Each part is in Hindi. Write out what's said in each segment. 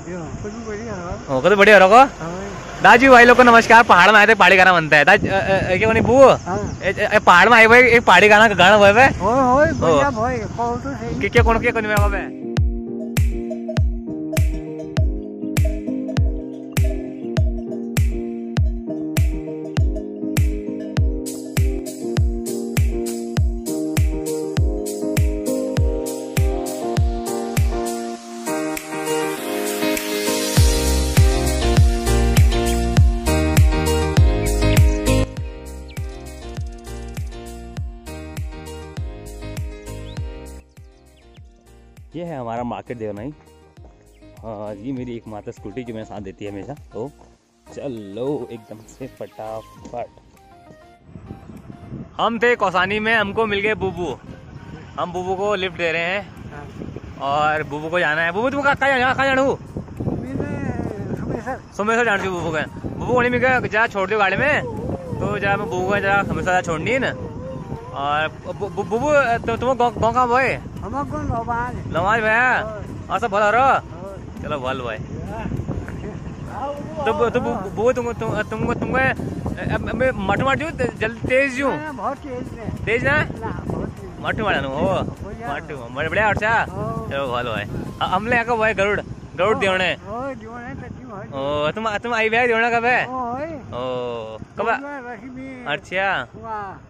तो बढ़िया रहो। दाजू भाई लोग को नमस्कार। पहाड़ में आए थे, पहाड़ी गाना बनता है दाज क्या बनी बू पहाड़ में आए भाई एक पहाड़ी गाना गाना हुआ है क्या कौन में ये है हमारा मार्केट देवनाई। हाँ ये मेरी एक माता स्कूटी जो मेरे साथ देती है हमेशा। तो चलो एकदम से फटाफट। हम थे कौसानी में, हमको मिल गए बुबू। हम बुबू को लिफ्ट दे रहे हैं और बुबू को जाना है। बुबू तुम कहाँ जाना? सोमेश्वर जान दी बुबू के। बुबू को नहीं मिल गया, जा छोड़ दो गाड़ी में। तो जा मैं बुबू को जा सोमेश्वर छोड़नी है ना। और बुबू तुम गाँव का भाई नमाज भैया और सब भला रहो। चलो भल भाई। तो बुबू तुमको मट मार जू जल्दी तेज जू तेज ना मट मार हो मट बढ़िया। अच्छा चलो भल भाई। हमले यहाँ का भाई गरुड़ देवने। ओ तुम आई भैया देवना कब है? ओ कब? अच्छा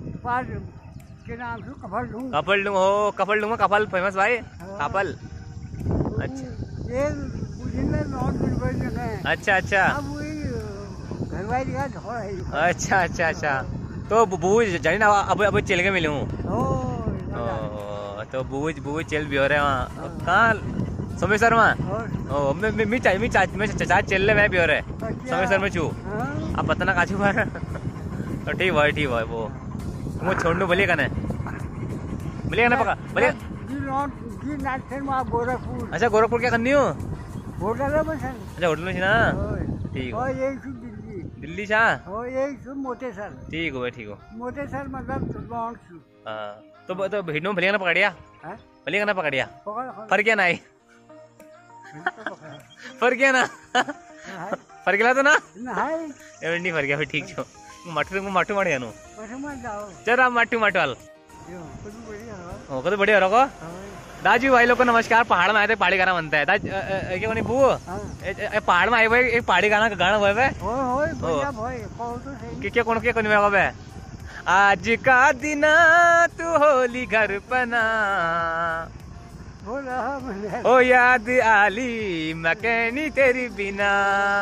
कपल डूंग हो कपल डूंगा कपल फेमस भाई कपल। अच्छा अच्छा अच्छा अच्छा अच्छा। तो बुबू जानी ना अब चल के मिलूँ। तो बुबू चल भी हो रहे वहाँ कहाँ सोमेश्वर में। मैं चाचा चल रहे भी हो रहे सोमेश्वर में छू। अब पता ना काचू पर। तो ठीक भाई वो तुमको छोड़ने बोलिएगा ना पका बोलिए। गोरखपुर। अच्छा गोरखपुर क्या करनी हो? होटल है अच्छा होटल में ना। ठीक है दिल्ली से ठीक हो ठीक हो तो भिड़ो भलिया ना पकड़िया भलिया ना पकड़िया फर क्या ना फर क्या ना फर गया तो ना नहीं फर गया फिर ठीक छो माटू मारे जानो चल माटू माटवाल तो बढ़िया रहो। दाजू भाई लोग को नमस्कार। पहाड़ में आए थे, पहाड़ी गाना बनता है दाज क्या बनी बू पहाड़ में आए भाई एक पहाड़ी गाना गाना हुआ है क्या कौन में आज का दिन तू होली घर पना ओ याद आली मकैनी तेरी बिना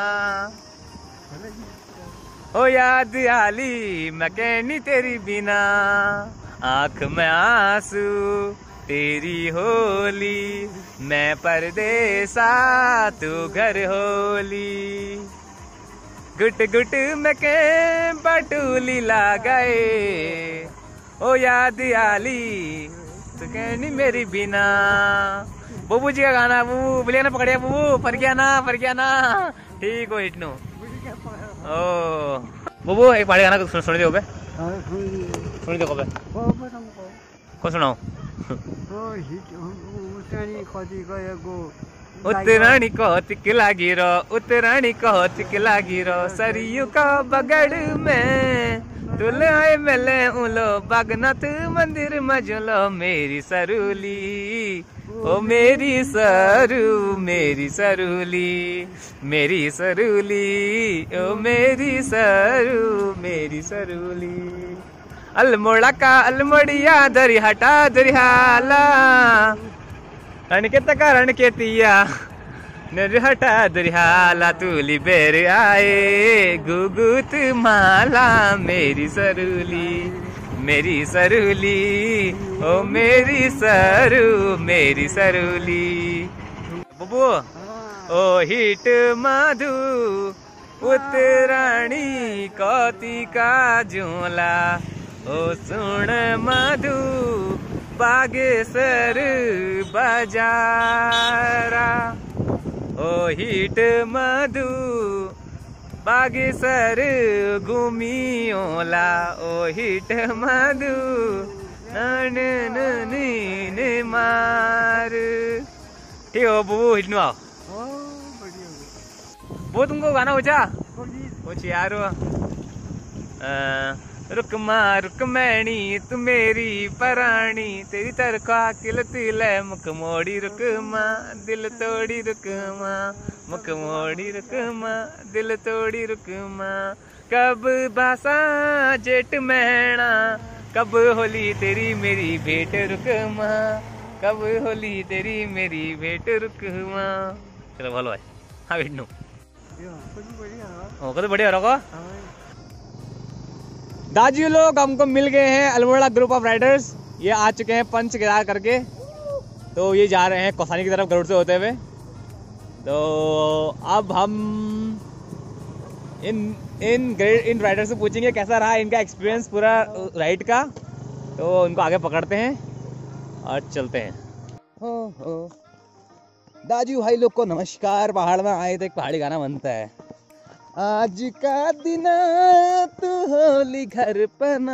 ओ याद आली मकैनी तेरी बिना आँख में आंसू तेरी होली मैं परदेसा तू घर होली गुट गुट में के बटूली ला गए ओ याद आली तो कहनी मेरी बिना। बुबू जी का गाना बुबू बोलिए ना पकड़िया बुबू फर गया ना ठीक हो हिटनो। ओ बुबू एक पहाड़ी गाना सुन दो बे सुन दो बे को सुनाओ। उतरानी कौतिक लागी रो सरयू का बगड़ में तुल आए मिले उलो बागनाथ मंदिर मजलो मेरी सरूली ओ मेरी सरूली ओ मेरी सरूली अलमोड़ा का अलमोड़िया दरी हटा दरिहाला रण के तका रण के तिया हटा दरिहाला तूली बेर आए गुगुत माला मेरी सरूली ओ मेरी सरूली। बुबू ओ हिट मधु उतराणी कौतिका झूला ओ सुन मधु बागेश्वर बाजारा ओ हिट मधु बागेश्वर घूमियोला ओ हिट मधु मार ठीक हो बुबू हिट नु आओ। वो तुमको गाना पूछा कुछ यार। रुकमा रुक मैनी तू मेरी परानी, तेरी तरखा किल तिल मुख मोड़ी रुकमा, दिल तोड़ी रुकमा, मुख मोड़ी रुकमा, दिल तोड़ी रुकमा। कब बासा जेठ मैना, कब होली तेरी मेरी भेंट रुकमा, कब होली तेरी मेरी भेंट रुकमा। चलो बोलो भाई। हाँ बिट्टू तो बढ़िया रखो। दाजू लोग हमको मिल गए हैं, अल्मोड़ा ग्रुप ऑफ राइडर्स। ये आ चुके हैं पंच केदार करके, तो ये जा रहे हैं कौसानी की तरफ गरुड़ से होते हुए। तो अब हम इन राइडर से पूछेंगे कैसा रहा इनका एक्सपीरियंस पूरा राइड का। तो उनको आगे पकड़ते हैं और चलते हैं। हो दाजू भाई लोग को नमस्कार। पहाड़ में आए तो एक पहाड़ी गाना बनता है। आज का दिन तू होली घर पना,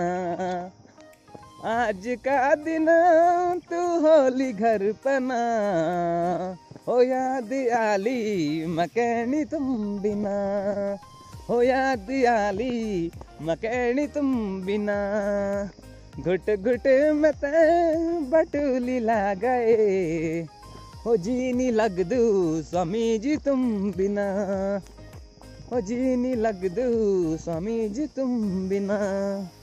आज का दिन तू होली घर पना, हो याद आली मकैनी तुम बिना, हो याद आली मकैनी तुम बिना। घुट घुट में ते बटुली ला गए, हो जीनी लग दू स्वामी जी तुम बिना, हो जीनी लग दू स्वामी जी तुम बिना।